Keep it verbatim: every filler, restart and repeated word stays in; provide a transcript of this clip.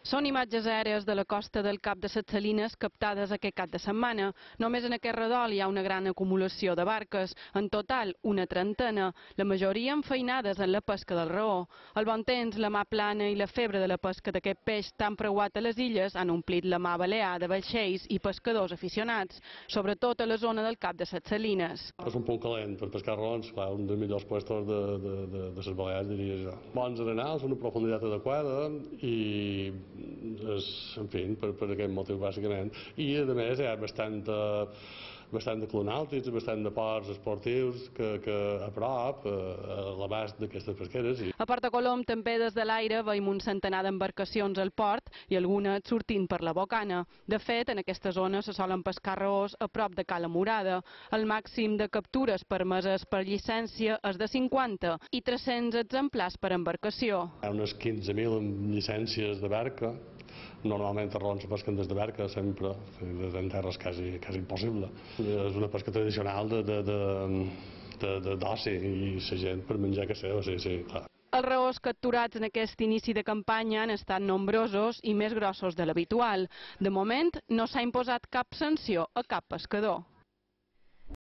Són imatges aèries de la costa del Cap de Ses Salines captades aquest cap de setmana. Només en aquest redol hi ha una gran acumulació de barques, en total una trentena, la majoria enfeinades en la pesca del raó. El bon temps, la mà plana i la febre de la pesca d'aquest peix tan preuat a les illes han omplit la mà balear de vaixells i pescadors aficionats, sobretot a la zona del Cap de Ses Salines. És un punt calent per pescar raons, clar, un dels millors puestos de, de, de, de les Balears, diria jo. Bons arenals, una profunditat adequada i, és, en fi, per, per aquest motiu, bàsicament. I, a més, hi ha bastant de, bastant de clonàutics, bastant de ports esportius que, que a prop, a l'abast d'aquestes pesqueres. A Porta Colom també des de l'aire veiem un centenar d'embarcacions al port i algunes sortint per la bocana. De fet, en aquesta zona se solen pescar raós a prop de Cala Murada. El màxim de captures permeses per llicència és de cinquanta i tres-cents exemplars per embarcació. Hi ha unes quinze mil llicències de barca. Normalment els raons se pesquen des de barca, sempre, en terres quasi, quasi impossible. És una pesca tradicional de, de, de, de, d'oci i la gent per menjar que seu, sí, sí, clar. Els raós capturats en aquest inici de campanya han estat nombrosos i més grossos de l'habitual. De moment, no s'ha imposat cap sanció a cap pescador.